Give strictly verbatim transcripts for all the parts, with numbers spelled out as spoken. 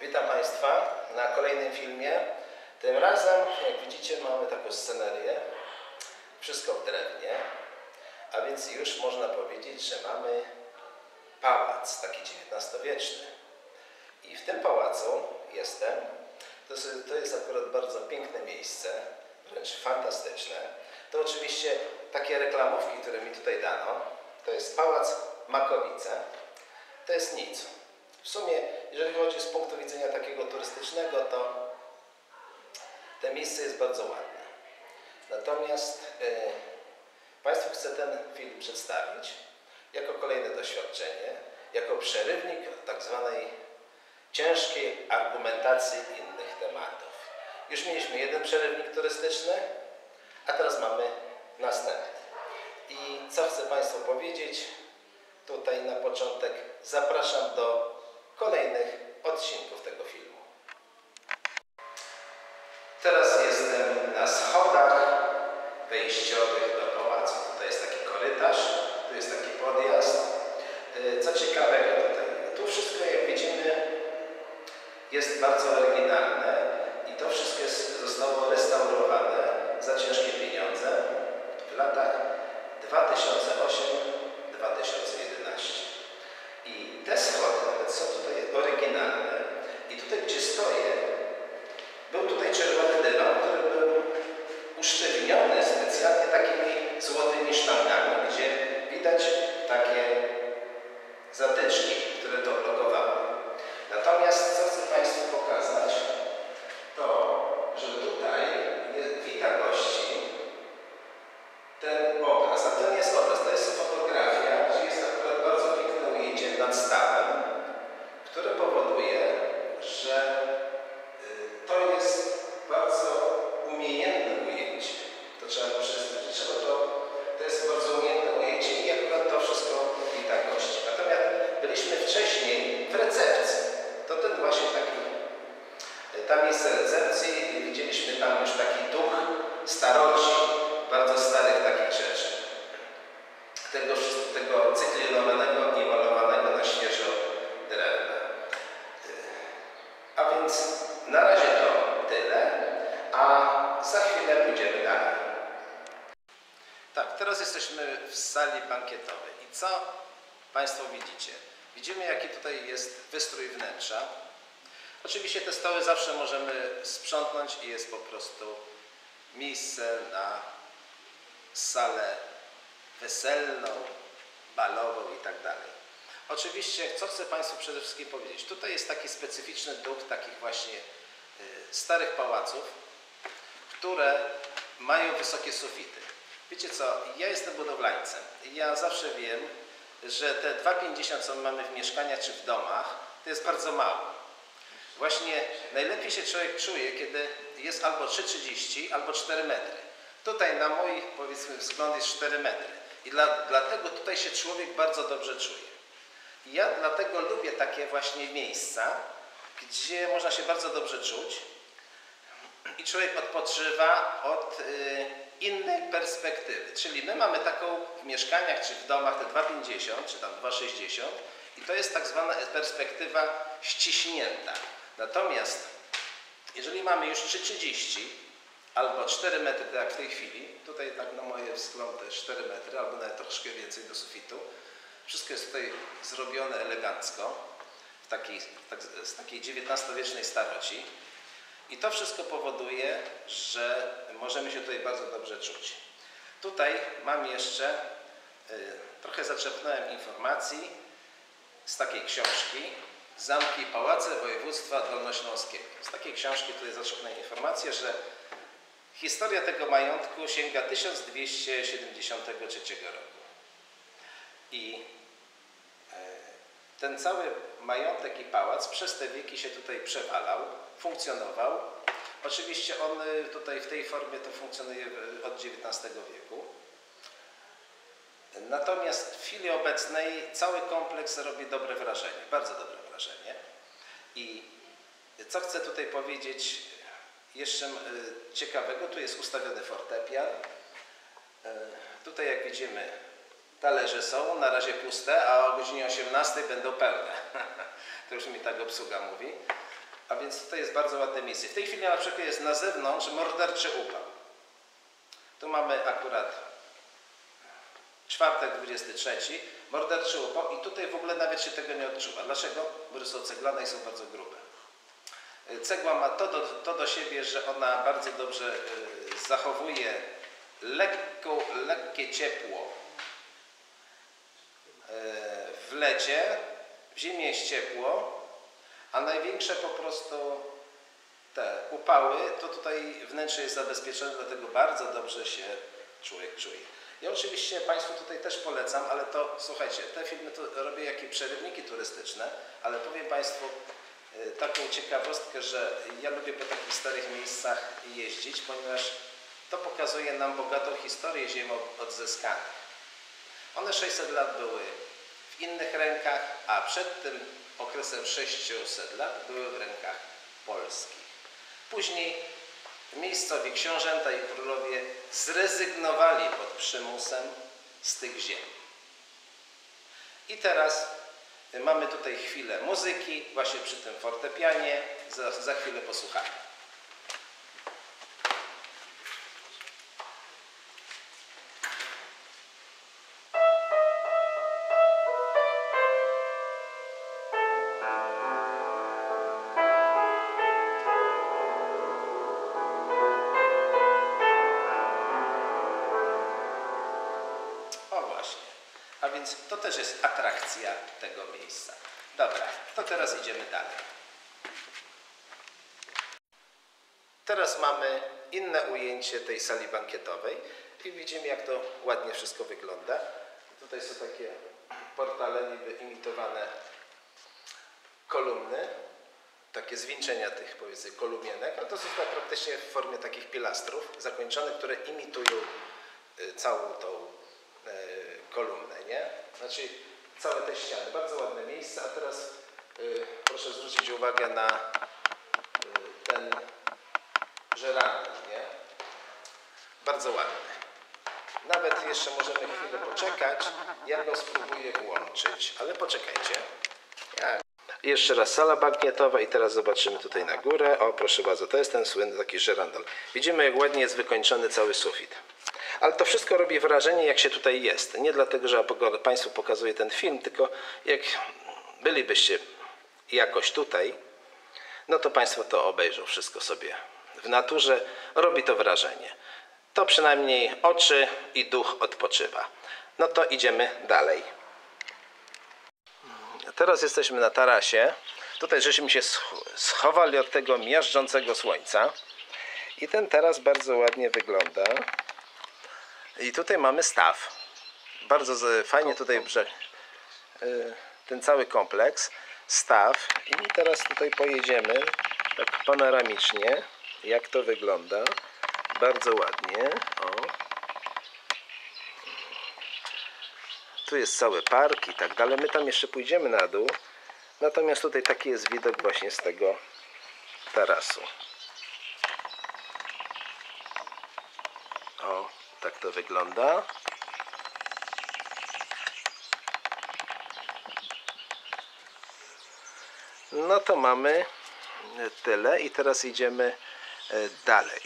Witam Państwa na kolejnym filmie. Tym razem, jak widzicie, mamy taką scenerię. Wszystko w drewnie. A więc już można powiedzieć, że mamy pałac, taki dziewiętnastowieczny. I w tym pałacu jestem. To jest, to jest akurat bardzo piękne miejsce, wręcz fantastyczne. To oczywiście takie reklamówki, które mi tutaj dano. To jest Pałac Makowice. To jest nic. W sumie, jeżeli chodzi z punktu widzenia takiego turystycznego, to to miejsce jest bardzo ładne. Natomiast yy, Państwu chcę ten film przedstawić jako kolejne doświadczenie, jako przerywnik tak zwanej ciężkiej argumentacji innych tematów. Już mieliśmy jeden przerywnik turystyczny, a teraz mamy następny. I co chcę Państwu powiedzieć? Tutaj na początek zapraszam do kolejnych odcinków tego filmu. Teraz jestem na schodach wejściowych do pałacu. Tutaj jest taki korytarz, tu jest taki podjazd. Co ciekawego tutaj, tu wszystko, jak widzimy, jest bardzo oryginalne i to wszystko jest, zostało restaurowane za ciężkie pieniądze w latach dwa tysiące ósmym do dwa tysiące jedenastego. I te schody nawet są tutaj oryginalne. I tutaj, gdzie stoję, był tutaj czerwony dywan, który był usztywniony specjalnie takimi złotymi sztangami, gdzie widać takie zatyczki, które to blokowały. Natomiast co chcę Państwu pokazać, to, że tutaj jest, wita gości ten obraz, a to nie jest obraz, to jest fotografia, gdzie jest akurat bardzo piękne ujęcie nad stawem, które powoduje, że y, to jest bardzo umiejętne ujęcie. To trzeba przyznać, że trzeba to, to jest bardzo umiejętne ujęcie i akurat to wszystko wita gości. Natomiast byliśmy wcześniej w recepcji. To ten właśnie taki, tam jest recepcji i widzieliśmy tam już taki duch staroci, bardzo starych takich rzeczy. Tego, tego cyklowanego i malowanego na świeżo drewna. A więc na razie to tyle, a za chwilę pójdziemy dalej. Tak, teraz jesteśmy w sali bankietowej. I co Państwo widzicie? Widzimy, jaki tutaj jest wystrój wnętrza. Oczywiście te stoły zawsze możemy sprzątnąć i jest po prostu miejsce na salę weselną, balową i tak dalej. Oczywiście, co chcę Państwu przede wszystkim powiedzieć? Tutaj jest taki specyficzny duch takich właśnie y, starych pałaców, które mają wysokie sufity. Wiecie co, ja jestem budowlańcem i ja zawsze wiem, że te dwa pięćdziesiąt, co mamy w mieszkaniach czy w domach, to jest bardzo mało. Właśnie najlepiej się człowiek czuje, kiedy jest albo trzy trzydzieści, albo cztery metry. Tutaj na mój, powiedzmy, wzgląd jest cztery metry. I dla, dlatego tutaj się człowiek bardzo dobrze czuje. I ja dlatego lubię takie właśnie miejsca, gdzie można się bardzo dobrze czuć i człowiek odpoczywa od y, innej perspektywy. Czyli my mamy taką w mieszkaniach czy w domach te dwa pięćdziesiąt czy tam dwa sześćdziesiąt i to jest tak zwana perspektywa ściśnięta. Natomiast jeżeli mamy już trzy trzydzieści albo cztery metry, tak jak w tej chwili, tutaj tak na moje wzglądy cztery metry albo nawet troszkę więcej do sufitu, wszystko jest tutaj zrobione elegancko w takiej, tak, z takiej dziewiętnastowiecznej staroci. I to wszystko powoduje, że możemy się tutaj bardzo dobrze czuć. Tutaj mam jeszcze, y, trochę zaczerpnąłem informacji z takiej książki Zamki i pałace województwa dolnośląskiego. Z takiej książki tutaj zaczerpnąłem informację, że historia tego majątku sięga tysiąc dwieście siedemdziesiątego trzeciego roku. I y, ten cały majątek i pałac przez te wieki się tutaj przewalał, funkcjonował. Oczywiście on tutaj w tej formie to funkcjonuje od dziewiętnastego wieku. Natomiast w chwili obecnej cały kompleks robi dobre wrażenie, bardzo dobre wrażenie. I co chcę tutaj powiedzieć jeszcze ciekawego, tu jest ustawiony fortepian. Tutaj jak widzimy talerze są na razie puste, a o godzinie osiemnastej będą pełne. To już mi tak obsługa mówi. A więc tutaj jest bardzo ładne miejsce. W tej chwili na przykład jest na zewnątrz morderczy upał. Tu mamy akurat czwartek dwudziesty trzeci, morderczy upał i tutaj w ogóle nawet się tego nie odczuwa. Dlaczego? Bo są ceglane i są bardzo grube. Cegła ma to do, to do siebie, że ona bardzo dobrze y, zachowuje lekko, lekkie ciepło y, w lecie, w zimie jest ciepło, a największe po prostu te upały, to tutaj wnętrze jest zabezpieczone, dlatego bardzo dobrze się człowiek czuje. Ja oczywiście Państwu tutaj też polecam, ale to słuchajcie, te filmy to robię jakie przerywniki turystyczne, ale powiem Państwu y, taką ciekawostkę, że ja lubię po takich starych miejscach jeździć, ponieważ to pokazuje nam bogatą historię ziem odzyskanych. One sześćset lat były w innych rękach, a przed tym okresem sześciuset lat były w rękach polskich. Później miejscowi książęta i królowie zrezygnowali pod przymusem z tych ziem. I teraz mamy tutaj chwilę muzyki, właśnie przy tym fortepianie, za, za chwilę posłuchamy. A więc to też jest atrakcja tego miejsca. Dobra, to teraz idziemy dalej. Teraz mamy inne ujęcie tej sali bankietowej i widzimy, jak to ładnie wszystko wygląda. Tutaj są takie portale niby imitowane kolumny, takie zwieńczenia tych, powiedzmy, kolumienek, a to są tak praktycznie w formie takich pilastrów zakończonych, które imitują całą tą kolumnę, nie? Znaczy całe te ściany. Bardzo ładne miejsce, a teraz y, proszę zwrócić uwagę na y, ten żerandol, nie? Bardzo ładny. Nawet jeszcze możemy chwilę poczekać, ja go spróbuję włączyć, ale poczekajcie. Ja... Jeszcze raz sala bankietowa i teraz zobaczymy tutaj na górę. O, proszę bardzo, to jest ten słynny taki żerandol. Widzimy, jak ładnie jest wykończony cały sufit. Ale to wszystko robi wrażenie, jak się tutaj jest. Nie dlatego, że Państwu pokazuję ten film, tylko jak bylibyście jakoś tutaj, no to Państwo to obejrzą wszystko sobie w naturze. Robi to wrażenie. To przynajmniej oczy i duch odpoczywa. No to idziemy dalej. Teraz jesteśmy na tarasie. Tutaj żeśmy się schowali od tego miażdżącego słońca. I ten taras bardzo ładnie wygląda. I tutaj mamy staw. Bardzo fajnie tutaj brzeg, ten cały kompleks. Staw. I teraz tutaj pojedziemy tak panoramicznie, jak to wygląda. Bardzo ładnie. O. Tu jest cały park i tak dalej. My tam jeszcze pójdziemy na dół. Natomiast tutaj taki jest widok właśnie z tego tarasu. O, tak to wygląda. No to mamy tyle i teraz idziemy dalej.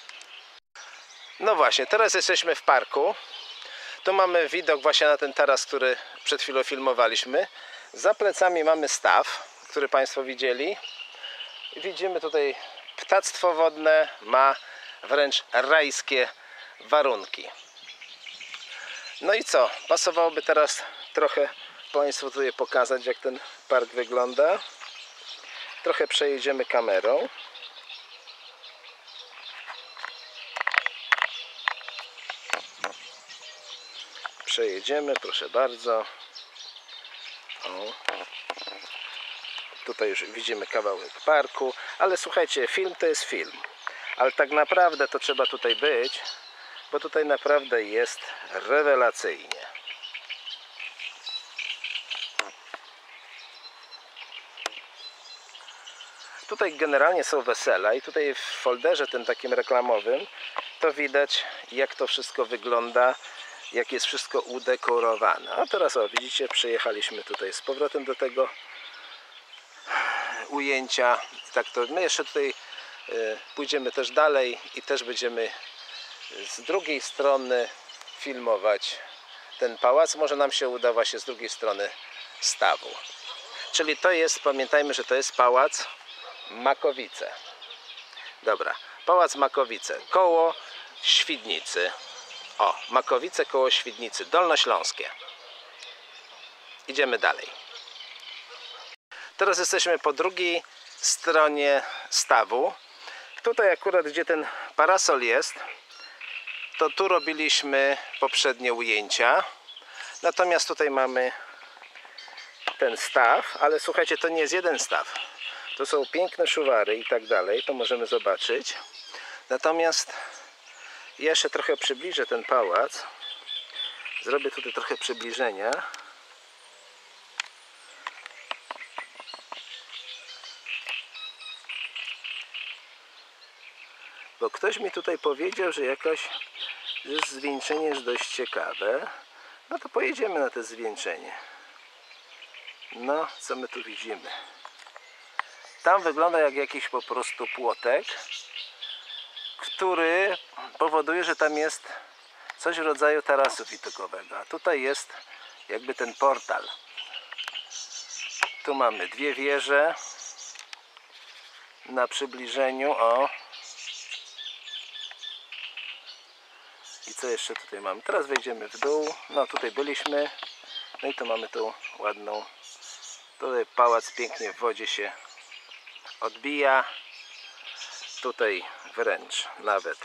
No właśnie, teraz jesteśmy w parku. Tu mamy widok właśnie na ten taras, który przed chwilą filmowaliśmy. Za plecami mamy staw, który Państwo widzieli. Widzimy tutaj ptactwo wodne, ma wręcz rajskie warunki. No i co? Pasowałoby teraz trochę Państwu tutaj pokazać, jak ten park wygląda. Trochę przejedziemy kamerą. Przejedziemy, proszę bardzo. O. Tutaj już widzimy kawałek parku, ale słuchajcie, film to jest film. Ale tak naprawdę to trzeba tutaj być, bo tutaj naprawdę jest rewelacyjnie. Tutaj generalnie są wesela i tutaj w folderze tym takim reklamowym to widać, jak to wszystko wygląda, jak jest wszystko udekorowane. A teraz o, widzicie, przyjechaliśmy tutaj z powrotem do tego ujęcia. Tak to my jeszcze tutaj y, pójdziemy też dalej i też będziemy z drugiej strony filmować ten pałac. Może nam się uda właśnie z drugiej strony stawu. Czyli to jest, pamiętajmy, że to jest pałac Makowice. Dobra, pałac Makowice koło Świdnicy. O, Makowice koło Świdnicy, Dolnośląskie. Idziemy dalej. Teraz jesteśmy po drugiej stronie stawu. Tutaj akurat, gdzie ten parasol jest, to tu robiliśmy poprzednie ujęcia. Natomiast tutaj mamy ten staw, ale słuchajcie, to nie jest jeden staw. To są piękne szuwary i tak dalej, to możemy zobaczyć. Natomiast jeszcze trochę przybliżę ten pałac. Zrobię tutaj trochę przybliżenia. Bo ktoś mi tutaj powiedział, że jakaś że zwieńczenie jest dość ciekawe. No to pojedziemy na to zwieńczenie. No, co my tu widzimy? Tam wygląda jak jakiś po prostu płotek, który powoduje, że tam jest coś w rodzaju tarasu widokowego. A tutaj jest jakby ten portal. Tu mamy dwie wieże na przybliżeniu. O. I co jeszcze tutaj mamy? Teraz wejdziemy w dół. No tutaj byliśmy. No i tu mamy tą ładną. Tutaj pałac pięknie w wodzie się odbija. Tutaj wręcz nawet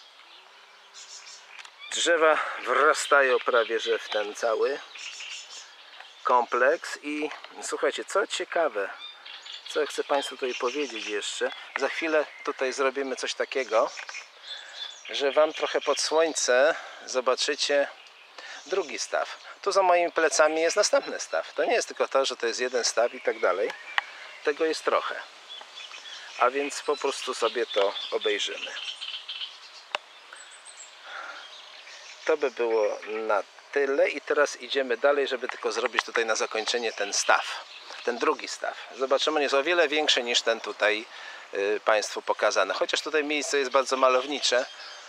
drzewa wrastają prawie że w ten cały kompleks. I słuchajcie, co ciekawe, co chcę Państwu tutaj powiedzieć jeszcze. Za chwilę tutaj zrobimy coś takiego, że Wam trochę pod słońce zobaczycie drugi staw. Tu za moimi plecami jest następny staw. To nie jest tylko to, że to jest jeden staw i tak dalej. Tego jest trochę. A więc po prostu sobie to obejrzymy. To by było na tyle i teraz idziemy dalej, żeby tylko zrobić tutaj na zakończenie ten staw. Ten drugi staw. Zobaczymy, on jest o wiele większy niż ten tutaj yy, Państwu pokazany. Chociaż tutaj miejsce jest bardzo malownicze.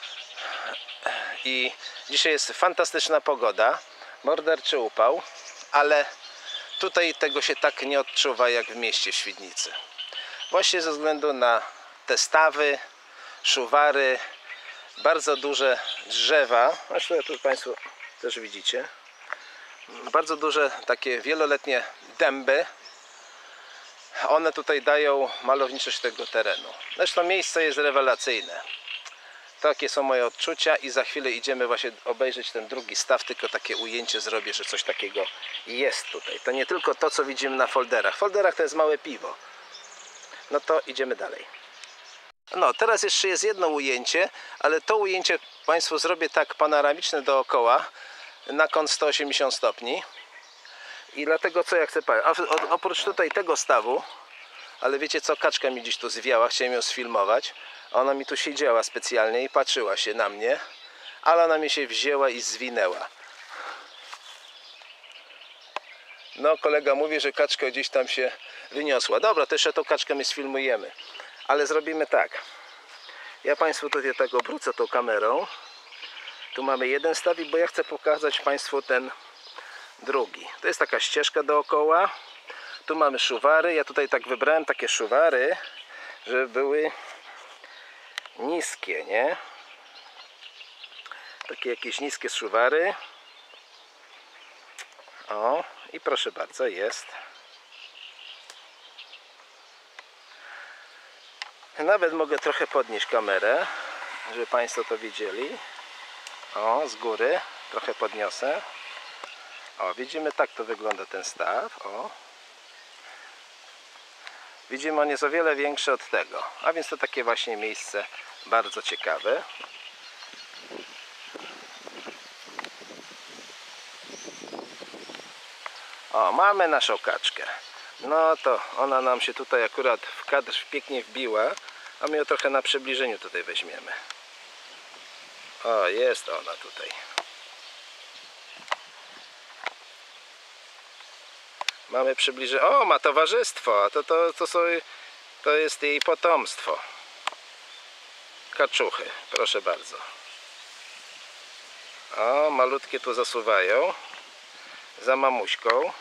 I dzisiaj jest fantastyczna pogoda. Morderczy upał. Ale tutaj tego się tak nie odczuwa jak w mieście Świdnicy. Właśnie ze względu na te stawy, szuwary, bardzo duże drzewa, zresztą tu Państwo też widzicie, bardzo duże takie wieloletnie dęby, one tutaj dają malowniczość tego terenu. Zresztą miejsce jest rewelacyjne. Takie są moje odczucia i za chwilę idziemy właśnie obejrzeć ten drugi staw, tylko takie ujęcie zrobię, że coś takiego jest tutaj. To nie tylko to, co widzimy na folderach. W folderach to jest małe piwo. No to idziemy dalej. No, teraz jeszcze jest jedno ujęcie, ale to ujęcie Państwu zrobię tak panoramiczne dookoła, na kąt sto osiemdziesiąt stopni. I dlatego co ja chcę powiedzieć, oprócz tutaj tego stawu, ale wiecie co, kaczka mi gdzieś tu zwiała, chciałem ją sfilmować. Ona mi tu siedziała specjalnie i patrzyła się na mnie, ale ona mi się wzięła i zwinęła. No, kolega mówi, że kaczka gdzieś tam się wyniosła. Dobra, to jeszcze tą kaczkę my sfilmujemy. Ale zrobimy tak. Ja Państwu tutaj tak obrócę tą kamerą. Tu mamy jeden stawik, bo ja chcę pokazać Państwu ten drugi. To jest taka ścieżka dookoła. Tu mamy szuwary. Ja tutaj tak wybrałem takie szuwary, żeby były niskie, nie? Takie jakieś niskie szuwary. O, i proszę bardzo, jest. Nawet mogę trochę podnieść kamerę, żeby Państwo to widzieli. O, z góry trochę podniosę. O, widzimy, tak to wygląda ten staw. O. Widzimy, on jest o wiele większy od tego. A więc to takie właśnie miejsce bardzo ciekawe. O, mamy naszą kaczkę. No to ona nam się tutaj akurat w kadr pięknie wbiła, a my ją trochę na przybliżeniu tutaj weźmiemy. O, jest ona tutaj. Mamy przybliżenie. O, ma towarzystwo, a to, to, to, są, to jest jej potomstwo. Kaczuchy, proszę bardzo. O, malutkie tu zasuwają za mamuśką.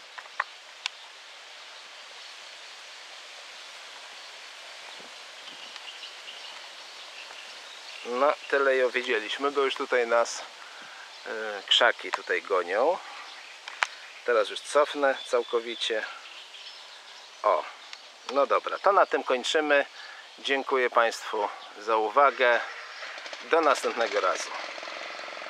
No, tyle ją widzieliśmy, bo już tutaj nas yy, krzaki tutaj gonią. Teraz już cofnę całkowicie. O, no dobra, to na tym kończymy. Dziękuję Państwu za uwagę. Do następnego razu.